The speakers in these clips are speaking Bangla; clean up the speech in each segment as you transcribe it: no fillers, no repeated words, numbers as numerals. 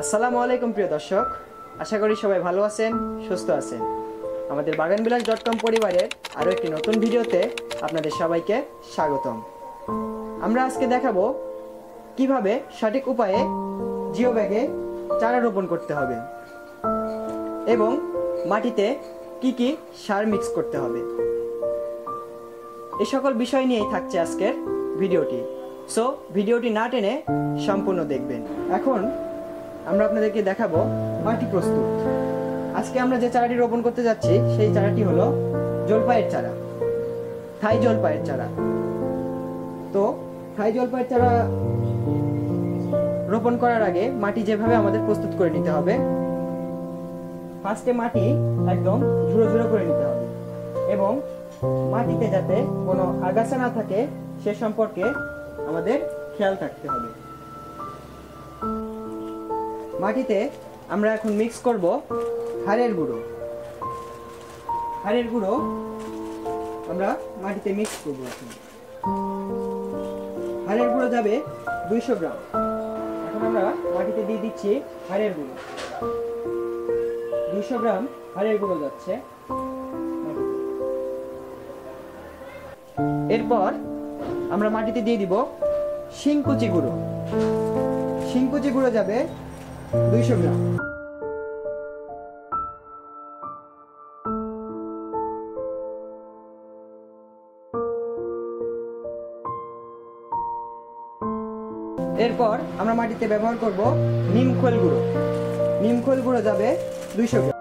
আসসালামু আলাইকুম প্রিয় দর্শক, আশা করি সবাই ভালো আছেন, সুস্থ আছেন। আমাদের baganbilas.com পরিবারের আরও একটি নতুন ভিডিওতে আপনাদের সবাইকে স্বাগতম। আমরা আজকে দেখাবো কিভাবে সঠিক উপায়ে জিও ব্যাগে চারা রোপণ করতে হবে এবং মাটিতে কি কি সার মিক্স করতে হবে। এই সকল বিষয় নিয়েই থাকছে আজকের ভিডিওটি। সো ভিডিওটি না টেনে সম্পূর্ণ দেখবেন। এখন আমরা আপনাদেরকে দেখাবো মাটি প্রস্তুত। আজকে আমরা যে চারাটি রোপণ করতে যাচ্ছি সেই চারাটি হলো জলপাইয়ের চারা, থাই জলপাইয়ের চারা। তো থাই জলপাইয়ের চারা রোপণ করার আগে মাটি যেভাবে আমাদের প্রস্তুত করে নিতে হবে, ফার্স্টে মাটি একদম ঝুড়ো ঝুড়ো করে নিতে হবে এবং মাটিতে যাতে কোনো আগাছা না থাকে সে সম্পর্কে আমাদের খেয়াল রাখতে হবে। মাটিতে আমরা এখন মিক্স করব হাড়ের গুঁড়ো। হাড়ের গুঁড়ো আমরা মাটিতে মিক্স করব। এখন হাড়ের গুঁড়ো যাবে 200 গ্রাম। এখন আমরা মাটিতে দিয়ে দিচ্ছি হাড়ের গুঁড়ো। 200 গ্রাম হাড়ের গুঁড়ো যাচ্ছে। এরপর আমরা মাটিতে দিয়ে দিব শিংকুচি গুঁড়ো। শিংকুচি গুঁড়ো যাবে 200 গ্রাম। এরপর আমরা মাটিতে ব্যবহার করব নিমখোল গুঁড়ো। নিমখোল গুঁড়ো যাবে 200 গ্রাম।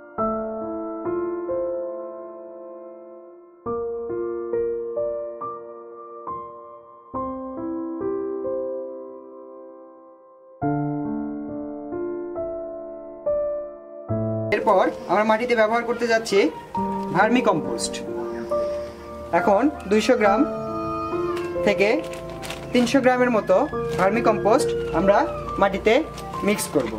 এরপর আমরা মাটিতে ব্যবহার করতে যাচ্ছি ভার্মি কম্পোস্ট। এখন 200 গ্রাম থেকে 300 গ্রামের মতো ভার্মি কম্পোস্ট আমরা মাটিতে মিক্স করব।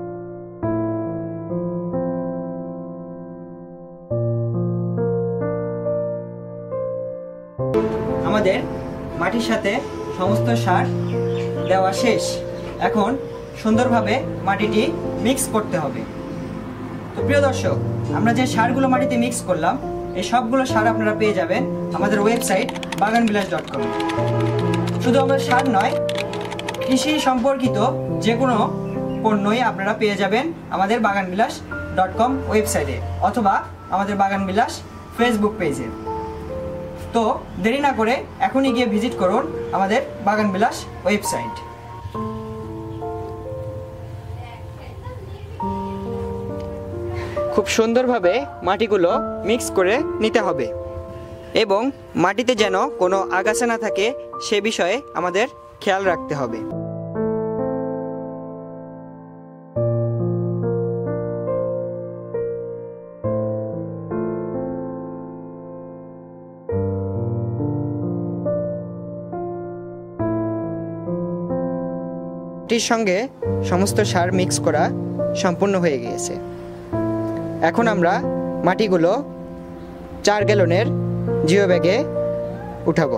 আমাদের মাটির সাথে সমস্ত সার দেওয়া শেষ। এখন সুন্দরভাবে মাটিটি মিক্স করতে হবে। তো প্রিয় দর্শক, আমরা যে সারগুলো মাটিতে মিক্স করলাম এই সবগুলো সার আপনারা পেয়ে যাবেন আমাদের ওয়েবসাইট baganbilas.com। শুধু আমাদের সার নয়, কৃষি সম্পর্কিত যে কোনো পণ্যই আপনারা পেয়ে যাবেন আমাদের baganbilas.com ওয়েবসাইটে অথবা আমাদের বাগানবিলাস ফেসবুক পেজে। তো দেরি না করে এখনই গিয়ে ভিজিট করুন আমাদের বাগানবিলাস ওয়েবসাইট। খুব সুন্দরভাবে মাটিগুলো মিক্স করে নিতে হবে এবং মাটিতে যেন কোনো আগাছা না থাকে সে বিষয়ে আমাদের খেয়াল রাখতে হবে। মাটির সঙ্গে সমস্ত সার মিক্স করা সম্পূর্ণ হয়ে গিয়েছে। এখন আমরা মাটিগুলো 4 গ্যালনের জিও ব্যাগে উঠাবো।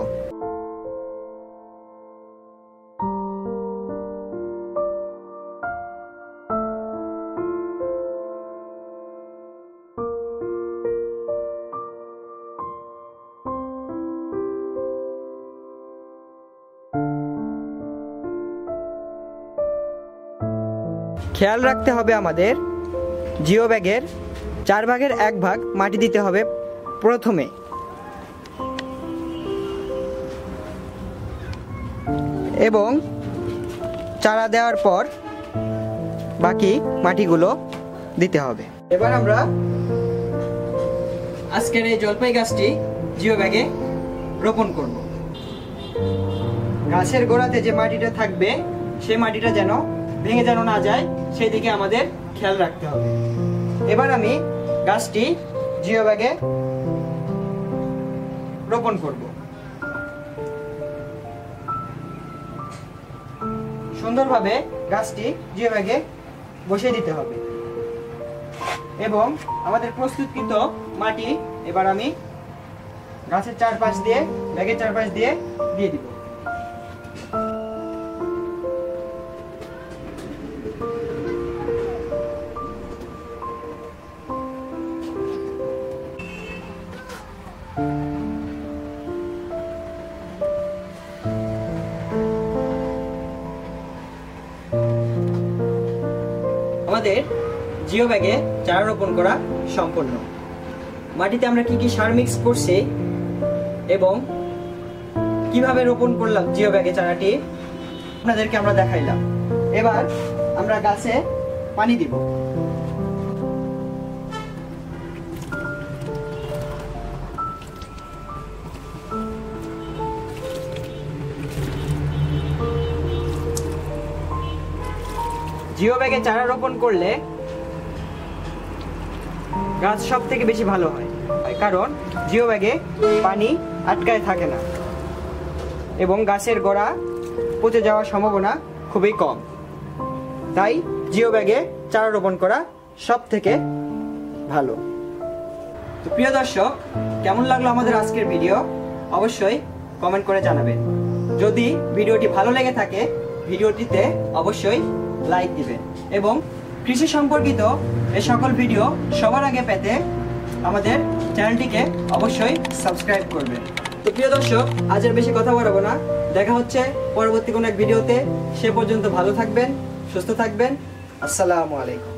খেয়াল রাখতে হবে আমাদের জিও ব্যাগের 4 ভাগের 1 ভাগ মাটি দিতে হবে প্রথমে এবং চারা দেওয়ার পর বাকি মাটিগুলো দিতে হবে। এবার আমরা আজকের এই জলপাই গাছটি জিও ব্যাগে রোপণ করব। গাছের গোড়াতে যে মাটিটা থাকবে সেই মাটিটা যেন ভেঙে যেন না যায় সেই দিকে আমাদের খেয়াল রাখতে হবে। এবার আমি গাছটি জিও ব্যাগে রোপণ করব। সুন্দরভাবে গাছটি জিও ব্যাগে বসিয়ে দিতে হবে এবং আমাদের প্রস্তুতকৃত মাটি এবার আমি গাছের চারপাশ দিয়ে, ব্যাগের চারপাশ দিয়ে দিব। আমাদের জিও ব্যাগে চারা রোপণ করা সম্পূর্ণ। মাটিতে আমরা কি কি সার মিক্স করছি এবং কিভাবে রোপণ করলাম জিও ব্যাগে চারাটি আপনাদেরকে আমরা দেখাইলাম। এবার আমরা গাছে পানি দিব। জিও ব্যাগে চারা রোপণ করলে গাছ সব থেকে বেশি ভালো হয়, কারণ জিও ব্যাগে পানি আটকায় থাকে না এবং গাছের গোড়া পচে যাওয়ার সম্ভাবনা খুবই কম। তাই জিও ব্যাগে চারা রোপণ করা সব থেকে ভালো। তো প্রিয় দর্শক, কেমন লাগলো আমাদের আজকের ভিডিও অবশ্যই কমেন্ট করে জানাবেন। যদি ভিডিওটি ভালো লেগে থাকে ভিডিওটিতে অবশ্যই লাইক দিবেন এবং কৃষি সম্পর্কিত এই সকল ভিডিও সবার আগে পেতে আমাদের চ্যানেলটিকে অবশ্যই সাবস্ক্রাইব করবেন। তো প্রিয় দর্শক, আজ আর বেশি কথা বাড়াবো না, দেখা হচ্ছে পরবর্তী কোনো এক ভিডিওতে। সে পর্যন্ত ভালো থাকবেন, সুস্থ থাকবেন। আসসালামু আলাইকুম।